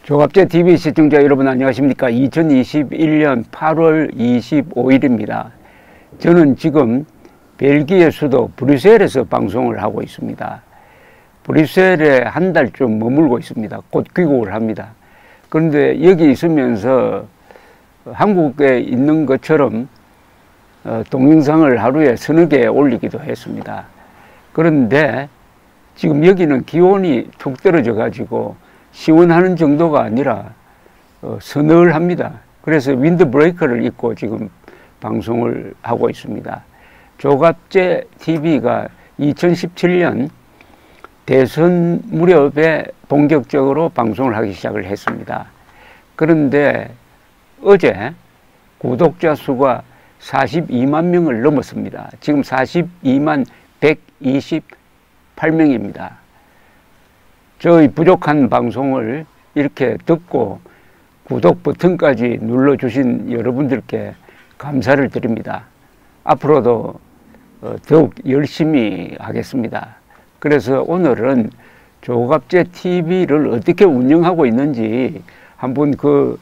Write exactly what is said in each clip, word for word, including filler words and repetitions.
조갑제 티비 시청자 여러분 안녕하십니까. 이천이십일 년 팔월 이십오일입니다. 저는 지금 벨기에 수도 브뤼셀에서 방송을 하고 있습니다. 브뤼셀에 한 달쯤 머물고 있습니다. 곧 귀국을 합니다. 그런데 여기 있으면서 한국에 있는 것처럼 동영상을 하루에 서너 개 올리기도 했습니다. 그런데 지금 여기는 기온이 툭 떨어져 가지고 시원하는 정도가 아니라 어, 서늘합니다. 그래서 윈드 브레이커를 입고 지금 방송을 하고 있습니다. 조갑제 티비가 이천십칠 년 대선 무렵에 본격적으로 방송을 하기 시작을 했습니다. 그런데 어제 구독자 수가 사십이만 명을 넘었습니다. 지금 사십이만 백이십팔 명입니다. 저희 부족한 방송을 이렇게 듣고 구독 버튼까지 눌러주신 여러분들께 감사를 드립니다. 앞으로도 더욱 열심히 하겠습니다. 그래서 오늘은 조갑제 티비를 어떻게 운영하고 있는지 한번 그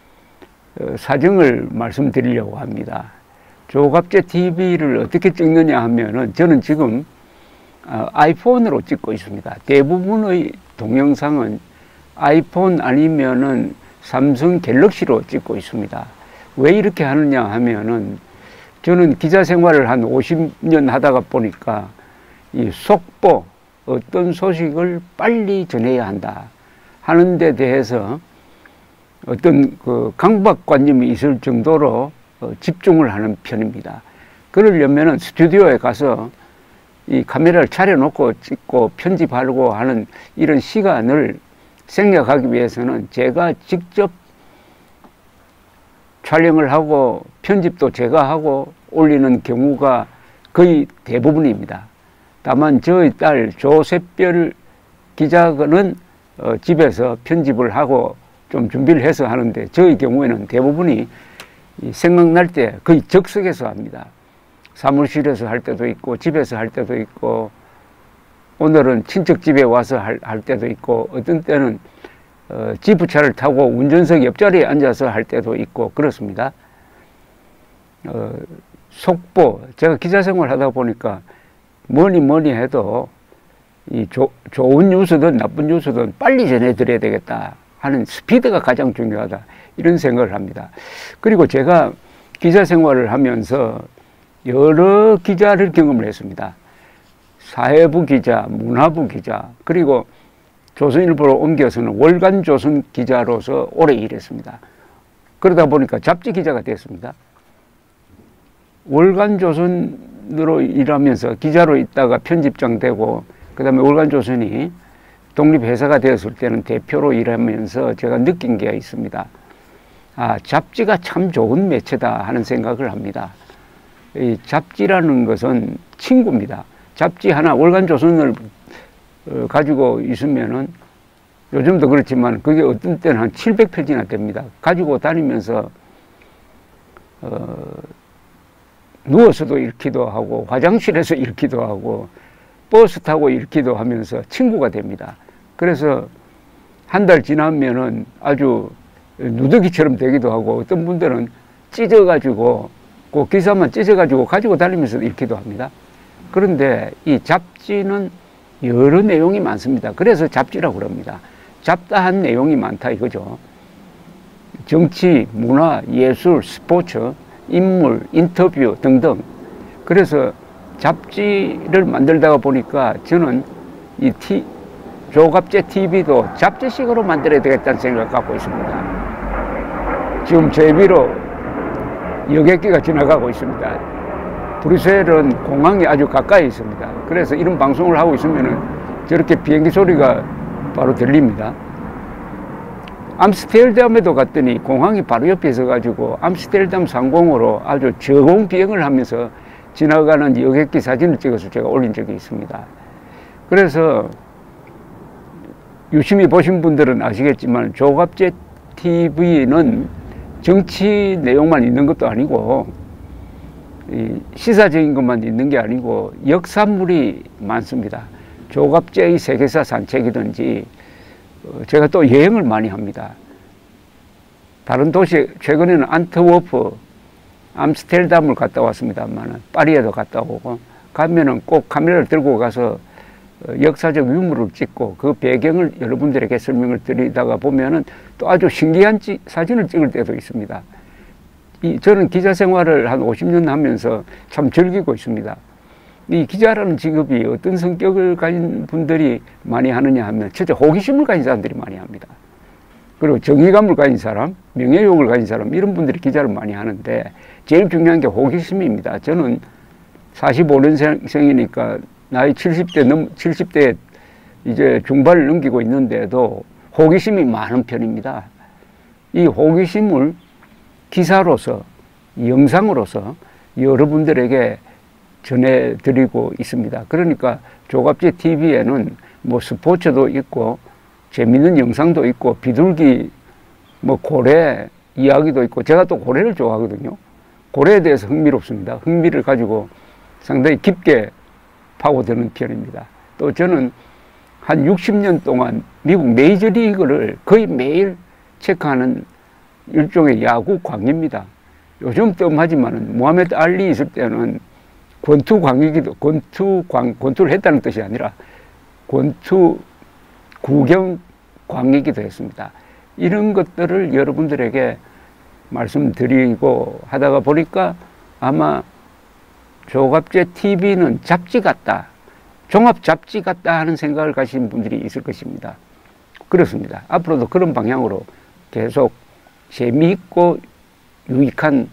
사정을 말씀드리려고 합니다. 조갑제 티비를 어떻게 찍느냐 하면은 저는 지금 아이폰으로 찍고 있습니다. 대부분의 동영상은 아이폰 아니면은 삼성 갤럭시로 찍고 있습니다. 왜 이렇게 하느냐 하면은 저는 기자 생활을 한 오십 년 하다가 보니까 이 속보, 어떤 소식을 빨리 전해야 한다 하는 데 대해서 어떤 그 강박관념이 있을 정도로 집중을 하는 편입니다. 그러려면은 스튜디오에 가서 이 카메라를 차려놓고 찍고 편집하려고 하는 이런 시간을 생략하기 위해서는 제가 직접 촬영을 하고 편집도 제가 하고 올리는 경우가 거의 대부분입니다. 다만 저희 딸 조셉별 기자는 어, 집에서 편집을 하고 좀 준비를 해서 하는데 저희 경우에는 대부분이 생각날 때 거의 즉석에서 합니다. 사무실에서 할 때도 있고 집에서 할 때도 있고 오늘은 친척 집에 와서 할, 할 때도 있고 어떤 때는 어, 지프차를 타고 운전석 옆자리에 앉아서 할 때도 있고 그렇습니다. 어, 속보, 제가 기자 생활 하다 보니까 뭐니 뭐니 해도 이 조, 좋은 뉴스든 나쁜 뉴스든 빨리 전해드려야 되겠다 하는 스피드가 가장 중요하다 이런 생각을 합니다. 그리고 제가 기자 생활을 하면서 여러 기자를 경험을 했습니다. 사회부 기자, 문화부 기자, 그리고 조선일보로 옮겨서는 월간조선 기자로서 오래 일했습니다. 그러다 보니까 잡지 기자가 됐습니다. 월간조선으로 일하면서 기자로 있다가 편집장 되고 그 다음에 월간조선이 독립회사가 되었을 때는 대표로 일하면서 제가 느낀 게 있습니다. 아, 잡지가 참 좋은 매체다 하는 생각을 합니다. 이 잡지라는 것은 친구입니다. 잡지 하나 월간조선을 어, 가지고 있으면은 요즘도 그렇지만 그게 어떤 때는 한 칠백 페이지나 됩니다. 가지고 다니면서 어, 누워서도 읽기도 하고 화장실에서 읽기도 하고 버스 타고 읽기도 하면서 친구가 됩니다. 그래서 한 달 지나면은 아주 누더기처럼 되기도 하고 어떤 분들은 찢어가지고 그 기사만 찢어가지고 가지고 다니면서 읽기도 합니다. 그런데 이 잡지는 여러 내용이 많습니다. 그래서 잡지라고 그럽니다. 잡다한 내용이 많다 이거죠. 정치, 문화, 예술, 스포츠, 인물, 인터뷰 등등. 그래서 잡지를 만들다가 보니까 저는 이 티, 조갑제 티비도 잡지식으로 만들어야 되겠다는 생각을 갖고 있습니다. 지금 제비로 여객기가 지나가고 있습니다. 브뤼셀은 공항이 아주 가까이 있습니다. 그래서 이런 방송을 하고 있으면 저렇게 비행기 소리가 바로 들립니다. 암스테르담에도 갔더니 공항이 바로 옆에 있어가지고 암스테르담 상공으로 아주 저공 비행을 하면서 지나가는 여객기 사진을 찍어서 제가 올린 적이 있습니다. 그래서 유심히 보신 분들은 아시겠지만 조갑제 티비는 정치 내용만 있는 것도 아니고 이 시사적인 것만 있는 게 아니고 역사물이 많습니다. 조갑제의 세계사 산책이든지 어, 제가 또 여행을 많이 합니다. 다른 도시, 최근에는 안트워프, 암스테르담을 갔다 왔습니다만 파리에도 갔다 오고, 가면은 꼭 카메라를 들고 가서 역사적 유물을 찍고 그 배경을 여러분들에게 설명을 드리다가 보면은 또 아주 신기한 찌, 사진을 찍을 때도 있습니다. 이, 저는 기자 생활을 한 오십 년 하면서 참 즐기고 있습니다. 이 기자라는 직업이 어떤 성격을 가진 분들이 많이 하느냐 하면 첫째 호기심을 가진 사람들이 많이 합니다. 그리고 정의감을 가진 사람, 명예욕을 가진 사람, 이런 분들이 기자를 많이 하는데 제일 중요한 게 호기심입니다. 저는 사십오 년생이니까 나이 칠십 대 넘, 칠십 대 이제 중반을 넘기고 있는데도 호기심이 많은 편입니다. 이 호기심을 기사로서, 영상으로서 여러분들에게 전해드리고 있습니다. 그러니까 조갑제 티비에는 뭐 스포츠도 있고, 재밌는 영상도 있고, 비둘기, 뭐 고래 이야기도 있고, 제가 또 고래를 좋아하거든요. 고래에 대해서 흥미롭습니다. 흥미를 가지고 상당히 깊게 파고드는 편입니다. 또 저는 한 육십 년 동안 미국 메이저리그를 거의 매일 체크하는 일종의 야구 광입니다. 요즘 뜸하지만은 모하메드 알리 있을 때는 권투 광이기도, 권투 광, 권투를 했다는 뜻이 아니라 권투 구경 광이기도 했습니다. 이런 것들을 여러분들에게 말씀드리고 하다가 보니까 아마 조갑제 티비는 잡지 같다, 종합 잡지 같다 하는 생각을 가신 분들이 있을 것입니다. 그렇습니다. 앞으로도 그런 방향으로 계속 재미있고 유익한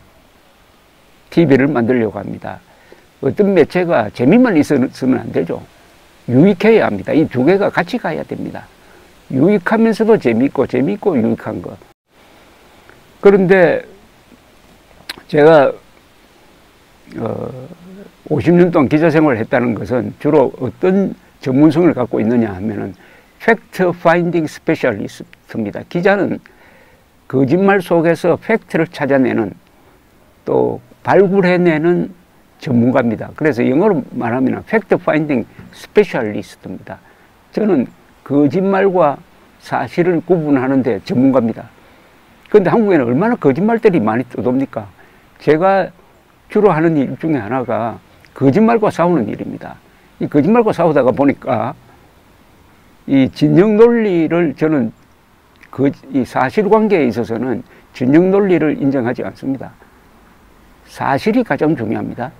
티비를 만들려고 합니다. 어떤 매체가 재미만 있으면 안 되죠. 유익해야 합니다. 이 두 개가 같이 가야 됩니다. 유익하면서도 재미있고 재미있고 유익한 것. 그런데 제가 어, 오십 년 동안 기자 생활을 했다는 것은 주로 어떤 전문성을 갖고 있느냐 하면은 팩트 파인딩 스페셜리스트입니다. 기자는 거짓말 속에서 팩트를 찾아내는, 또 발굴해내는 전문가입니다. 그래서 영어로 말하면 팩트 파인딩 스페셜리스트입니다. 저는 거짓말과 사실을 구분하는 데 전문가입니다. 그런데 한국에는 얼마나 거짓말들이 많이 떠돕니까? 제가 주로 하는 일 중에 하나가 거짓말과 싸우는 일입니다. 이 거짓말과 싸우다가 보니까 이 진영 논리를 저는 그, 이 사실관계에 있어서는 진영 논리를 인정하지 않습니다. 사실이 가장 중요합니다.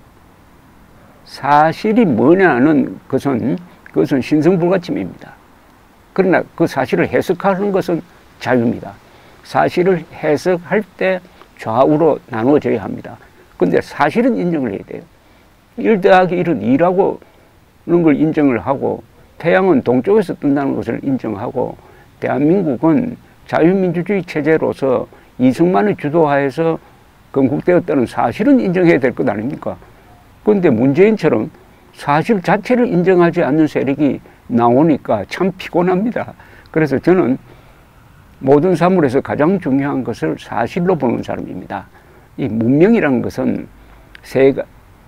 사실이 뭐냐는 것은, 그것은 신성불가침입니다. 그러나 그 사실을 해석하는 것은 자유입니다. 사실을 해석할 때 좌우로 나누어져야 합니다. 근데 사실은 인정을 해야 돼요. 일 더하기 일은 이라고 하는 걸 인정을 하고, 태양은 동쪽에서 뜬다는 것을 인정하고, 대한민국은 자유민주주의 체제로서 이승만의 주도하에서 건국되었다는 사실은 인정해야 될 것 아닙니까? 그런데 문재인처럼 사실 자체를 인정하지 않는 세력이 나오니까 참 피곤합니다. 그래서 저는 모든 사물에서 가장 중요한 것을 사실로 보는 사람입니다. 이 문명이라는 것은 세가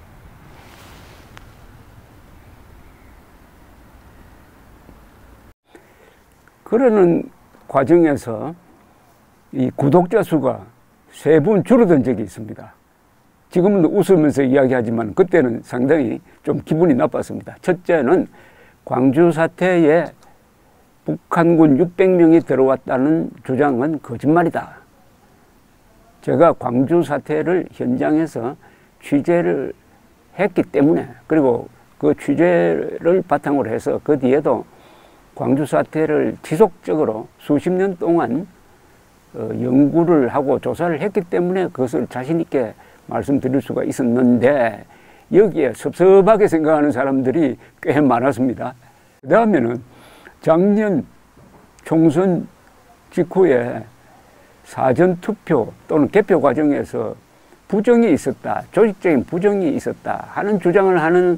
그러는 과정에서 이 구독자 수가 세 분 줄어든 적이 있습니다. 지금은 웃으면서 이야기하지만 그때는 상당히 좀 기분이 나빴습니다. 첫째는 광주 사태에 북한군 육백 명이 들어왔다는 주장은 거짓말이다. 제가 광주 사태를 현장에서 취재를 했기 때문에, 그리고 그 취재를 바탕으로 해서 그 뒤에도 광주 사태를 지속적으로 수십 년 동안 어, 연구를 하고 조사를 했기 때문에 그것을 자신 있게 말씀드릴 수가 있었는데, 여기에 섭섭하게 생각하는 사람들이 꽤 많았습니다. 그 다음에는 작년 총선 직후에 사전투표 또는 개표 과정에서 부정이 있었다, 조직적인 부정이 있었다 하는 주장을 하는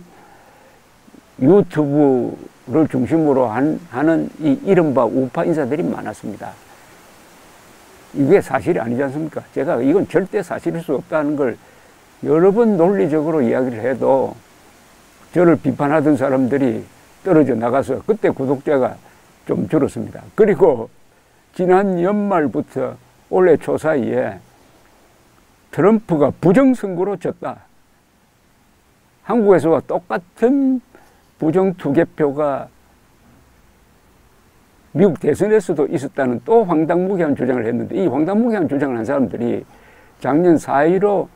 유튜브를 중심으로 한, 하는 이 이른바 우파 인사들이 많았습니다. 이게 사실이 아니지 않습니까? 제가 이건 절대 사실일 수 없다는 걸 여러 번 논리적으로 이야기를 해도 저를 비판하던 사람들이 떨어져 나가서 그때 구독자가 좀 줄었습니다. 그리고 지난 연말부터 올해 초 사이에 트럼프가 부정선거로 졌다. 한국에서와 똑같은 부정투개표가 미국 대선에서도 있었다는 또 황당무계한 주장을 했는데, 이 황당무계한 주장을 한 사람들이 작년 사 일오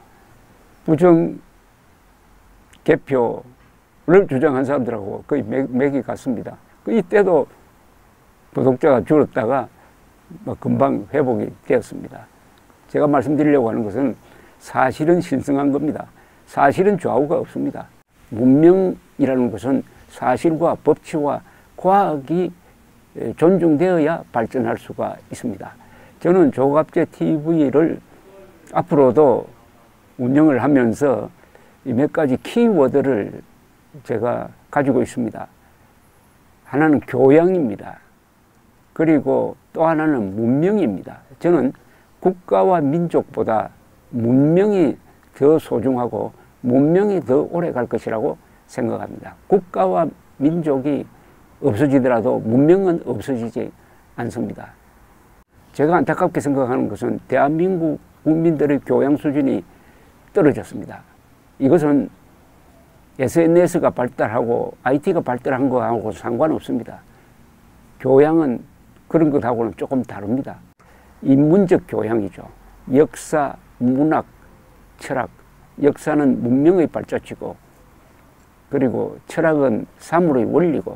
부정개표를 주장한 사람들하고 거의 맥, 맥이 같습니다. 이때도 구독자가 줄었다가 뭐 금방 회복이 되었습니다. 제가 말씀드리려고 하는 것은 사실은 신성한 겁니다. 사실은 좌우가 없습니다. 문명이라는 것은 사실과 법치와 과학이 존중되어야 발전할 수가 있습니다. 저는 조갑재 티비를 앞으로도 운영을 하면서 몇 가지 키워드를 제가 가지고 있습니다. 하나는 교양입니다. 그리고 또 하나는 문명입니다. 저는 국가와 민족보다 문명이 더 소중하고 문명이 더 오래 갈 것이라고 생각합니다. 국가와 민족이 없어지더라도 문명은 없어지지 않습니다. 제가 안타깝게 생각하는 것은 대한민국 국민들의 교양 수준이 떨어졌습니다. 이것은 에스엔에스가 발달하고 아이티가 발달한 거하고 상관없습니다. 교양은 그런 것하고는 조금 다릅니다. 인문적 교양이죠. 역사, 문학, 철학. 역사는 문명의 발자취고, 그리고 철학은 사물의 원리고,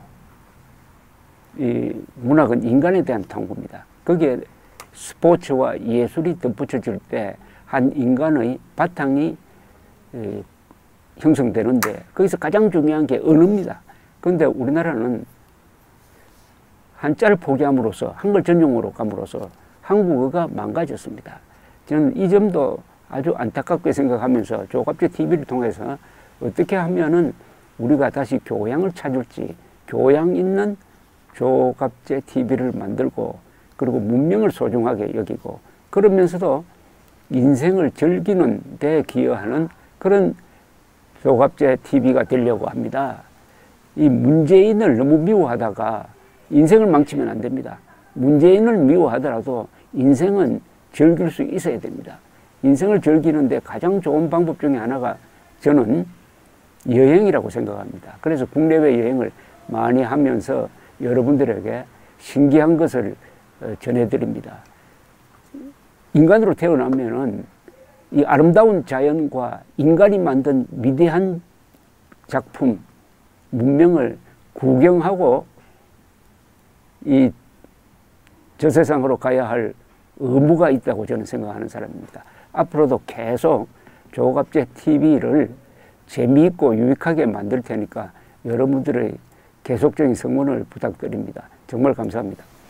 이 문학은 인간에 대한 탐구입니다. 거기에 스포츠와 예술이 덧붙여질 때 한 인간의 바탕이 형성되는데, 거기서 가장 중요한 게 언어입니다. 그런데 우리나라는 한자를 포기함으로써 한글 전용으로 감으로써 한국어가 망가졌습니다. 저는 이 점도 아주 안타깝게 생각하면서 조갑재 티비를 통해서 어떻게 하면은 우리가 다시 교양을 찾을지, 교양 있는 조갑재 티비를 만들고, 그리고 문명을 소중하게 여기고, 그러면서도 인생을 즐기는 데 기여하는 그런 조갑재 티비가 되려고 합니다. 이 문재인을 너무 미워하다가 인생을 망치면 안 됩니다. 문재인을 미워하더라도 인생은 즐길 수 있어야 됩니다. 인생을 즐기는데 가장 좋은 방법 중에 하나가 저는 여행이라고 생각합니다. 그래서 국내외 여행을 많이 하면서 여러분들에게 신기한 것을 전해드립니다. 인간으로 태어나면은 이 아름다운 자연과 인간이 만든 위대한 작품, 문명을 구경하고 이 저 세상으로 가야 할 의무가 있다고 저는 생각하는 사람입니다. 앞으로도 계속 조갑재 티비를 재미있고 유익하게 만들 테니까 여러분들의 계속적인 성원을 부탁드립니다. 정말 감사합니다.